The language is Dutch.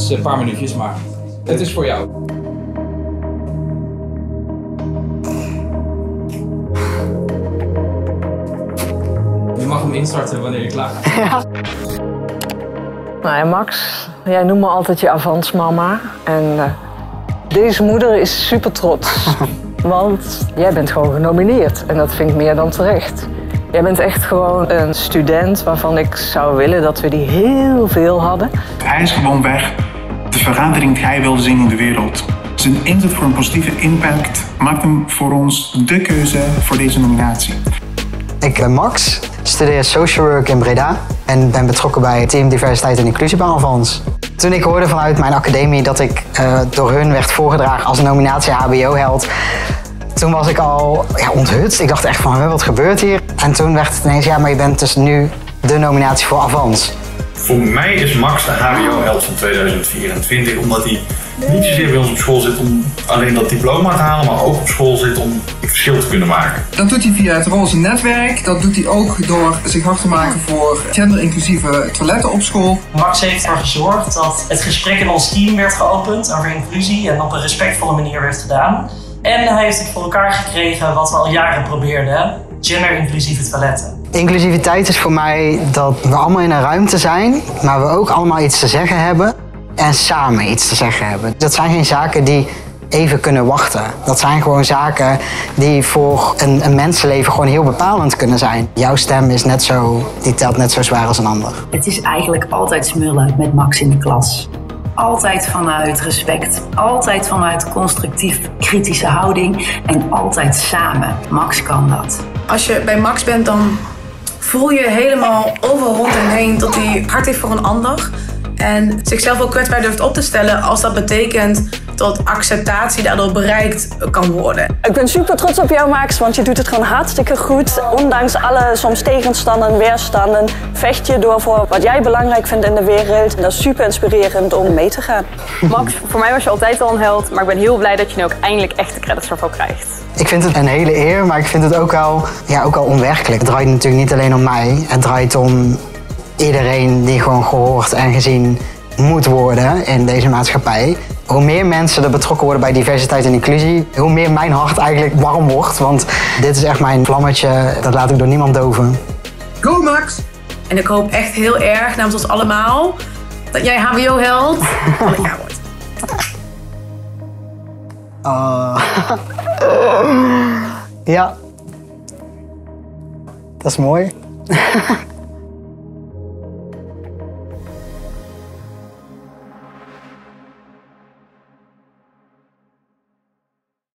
is een paar minuutjes, maar het is voor jou. Je mag hem instarten wanneer je klaar bent. Ja. Nou ja, Max, jij noemt me altijd je avansmama. En deze moeder is super trots. Want jij bent gewoon genomineerd. En dat vind ik meer dan terecht. Jij bent echt gewoon een student waarvan ik zou willen dat we die heel veel hadden. Hij is gewoon weg. De verandering die hij wilde zien in de wereld. Zijn inzet voor een positieve impact maakt hem voor ons de keuze voor deze nominatie. Ik ben Max, studeer social work in Breda en ben betrokken bij Team Diversiteit en Inclusie bij Avans. Toen ik hoorde vanuit mijn academie dat ik door hun werd voorgedragen als een nominatie HBO-held, toen was ik al onthutst. Ik dacht echt van, wat gebeurt hier? En toen werd het ineens, ja, maar je bent dus nu de nominatie voor Avans. Voor mij is Max de HBO-held van 2024, omdat hij niet zozeer bij ons op school zit om alleen dat diploma te halen, maar ook op school zit om het verschil te kunnen maken. Dat doet hij via het Roze Netwerk. Dat doet hij ook door zich hard te maken voor genderinclusieve toiletten op school. Max heeft ervoor gezorgd dat het gesprek in ons team werd geopend over inclusie en op een respectvolle manier werd gedaan. En hij heeft het voor elkaar gekregen wat we al jaren probeerden, genderinclusieve toiletten. Inclusiviteit is voor mij dat we allemaal in een ruimte zijn, maar we ook allemaal iets te zeggen hebben en samen iets te zeggen hebben. Dat zijn geen zaken die even kunnen wachten. Dat zijn gewoon zaken die voor een mensenleven gewoon heel bepalend kunnen zijn. Jouw stem is net zo, die telt net zo zwaar als een ander. Het is eigenlijk altijd smullen met Max in de klas. Altijd vanuit respect, altijd vanuit constructief kritische houding en altijd samen. Max kan dat. Als je bij Max bent, dan voel je helemaal overal rond hem heen dat hij hart heeft voor een ander. En zichzelf ook kwetsbaar durft op te stellen als dat betekent dat acceptatie daardoor bereikt kan worden. Ik ben super trots op jou, Max, want je doet het gewoon hartstikke goed. Ondanks alle soms tegenstanden, weerstanden, vecht je door voor wat jij belangrijk vindt in de wereld. En dat is super inspirerend om mee te gaan. Max, voor mij was je altijd al een held, maar ik ben heel blij dat je nu ook eindelijk echt de credits ervoor krijgt. Ik vind het een hele eer, maar ik vind het ook al onwerkelijk. Het draait natuurlijk niet alleen om mij, het draait om iedereen die gewoon gehoord en gezien moet worden in deze maatschappij. Hoe meer mensen er betrokken worden bij diversiteit en inclusie, hoe meer mijn hart eigenlijk warm wordt. Want dit is echt mijn vlammetje, dat laat ik door niemand doven. Go Max! En ik hoop echt heel erg namens ons allemaal dat jij HBO-held van het jaar wordt. Ja, dat is mooi.